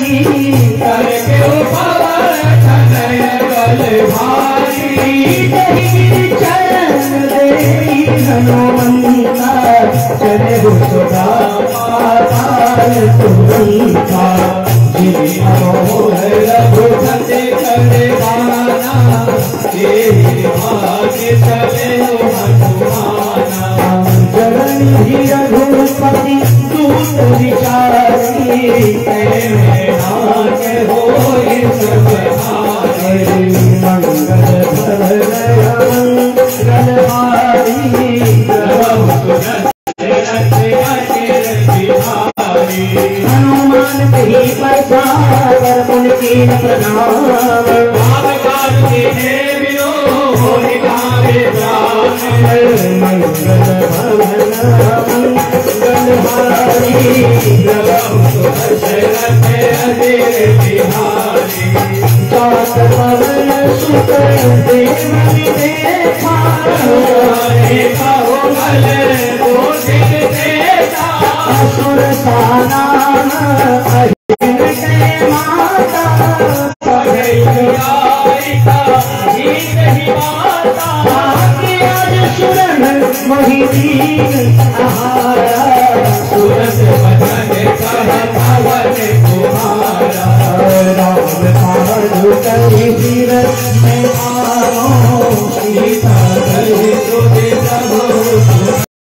करके उपवर तनय बल भारी चरण दे हनुमंता चले सदा पाताल तुमंता जिन्हें अमोह रघुपति करे बाना तेरे भाग्य चले हनुमाना चरण ही रघुपति दूत विचारी तेरे नाथ होए सब हारे मंगल मंगलहारी हनुमान ही पर उनकी प्रणाम मंगल असुर साना वही दीन आहारा सूरज बदन कहवन तुम्हारा राम पादु करी तीरथ में